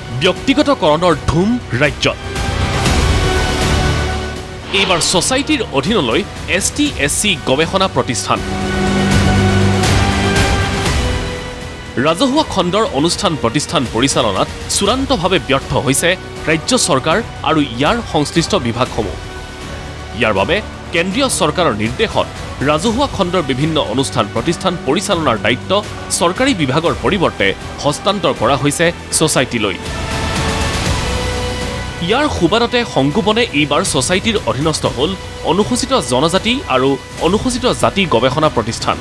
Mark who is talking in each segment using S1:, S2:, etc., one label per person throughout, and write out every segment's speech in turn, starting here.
S1: ব্যক্তিগতকৰণৰ ধুম ৰাজ্যত এইবাৰ সোসাইটিৰ অধীনলৈ ST/SC গৱেষণা প্ৰতিষ্ঠান ৰাজহুৱা খণ্ডৰ অনুষ্ঠান প্ৰতিষ্ঠান পৰিচালনাত চূড়ান্তভাৱে ব্যৰ্থ হৈছে ৰাজ্য চৰকাৰ আৰু ইয়াৰ সংশ্লিষ্ট বিভাগসমূহ ইয়াৰ বাবে কেন্দ্ৰীয় চৰকাৰৰ নিৰ্দেশত ৰাজহুৱা খণ্ডৰ বিভিন্ন অনুষ্ঠান প্ৰতিষ্ঠান পৰিচালনাৰ দায়িত্ব চৰকাৰী বিভাগৰ পৰিৱৰ্তে হস্তান্তৰ কৰা হৈছে সোসাইটিলৈ ইয়াৰ সুবাদতে সংগোপনে এইবাৰ সোসাইটিৰ অধীনস্থ হ'ল অনুসূচিত জনজাতি আৰু অনুসূচিত জাতি গৱেষণা প্ৰতিষ্ঠান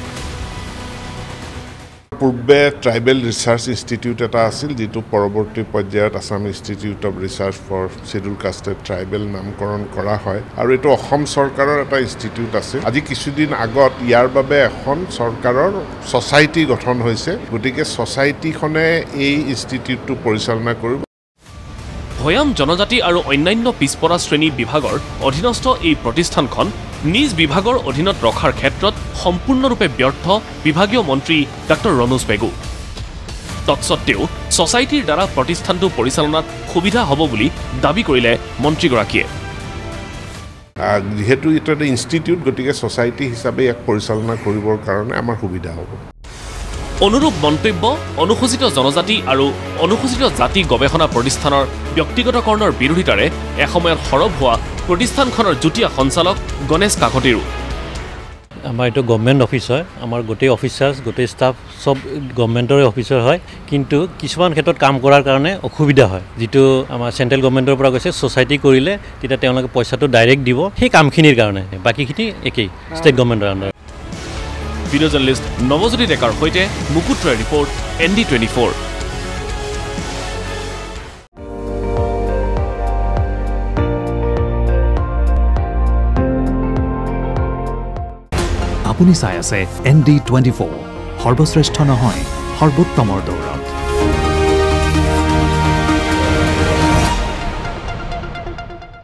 S2: পূৰ্বে ট্ৰাইবেল ৰিচাৰ্চ ইনষ্টিটিউট এটা আছিল যেটো পৰৱৰ্তী পৰ্যায়ত Assam institute of research for scheduled castes tribal নামকৰণ কৰা হয় আৰু এটো অসম চৰকাৰৰ এটা ইনষ্টিটিউট আছে আজি কিছুদিন আগত ইয়াৰ বাবে এখন চৰকাৰৰ সোসাইটি গঠন হৈছে গতিকে সোসাইটিখনে এই ইনষ্টিটিউটটো পৰিচালনা কৰিব
S1: ভয়াম জনজাতি আৰু অন্যান্য পিছপৰা শ্ৰেণী বিভাগৰ অধীনস্থ এই প্ৰতিষ্ঠানখন নিজ বিভাগৰ অধীনত ৰখাৰ ক্ষেত্ৰত সম্পূৰ্ণৰূপে ব্যৰ্থ বিভাগীয় মন্ত্ৰী ডক্টৰ ৰনোজ পেগু তৎসত্ত্বেও সোসাইটিৰ দ্বাৰা প্ৰতিষ্ঠানটো পৰিচালনাত সুবিধা হ'ব বুলি দাবী কৰিলে মন্ত্ৰীগৰাকীয়ে
S2: যেহেতু এটা ইনষ্টিটিউট গতিকে সোসাইটি হিচাপে এক পৰিচালনা কৰিবৰ কাৰণে আমাৰ সুবিধা হ'ব
S1: অনুৰূপ মন্তব্য অনুসূচিত জনজাতি আৰু অনুসূচিত জাতি গৱেষণা প্ৰতিষ্ঠানৰ ব্যক্তিগতকৰণৰ বিৰোধিতাৰে এসময়ত সৰব হোৱা প্ৰতিষ্ঠানখনৰ যুটীয়া সঞ্চালক গণেশ কাকতিৰো
S3: আমাৰ এটো গভৰ্ণমেণ্ট অফিচ হয় আমাৰ গোটেই অফিচাৰ্ছ গোটেই ষ্টাফ সব গভৰ্ণমেণ্টৰ অফিচাৰ হয় কিন্তু কিছুমান ক্ষেত্ৰত কাম কৰাৰ কাৰণে অসুবিধা হয় যেটো আমাৰ সেন্ট্ৰেল গভৰ্ণমেণ্টৰ পৰা গৈছে সোসাইটি কৰিলে তেতিয়া তেওঁলোকে পইচাটো ডাইৰেক্ট দিব সেই কামখিনিৰ কাৰণে বাকিখিনি একেই ষ্টেট গভৰ্ণমেণ্টৰ আণ্ডাৰ
S1: ভিডিঅ' জাৰ্নেলিষ্ট নৱজ্যোতি ডেকাৰ সৈতে মুকুট ৰায় ৰিপৰ্ট ND24
S4: আপুনি চাই আছে ND24 সৰ্বশ্ৰেষ্ঠ নহয় সৰ্বোত্তমৰ দৌৰত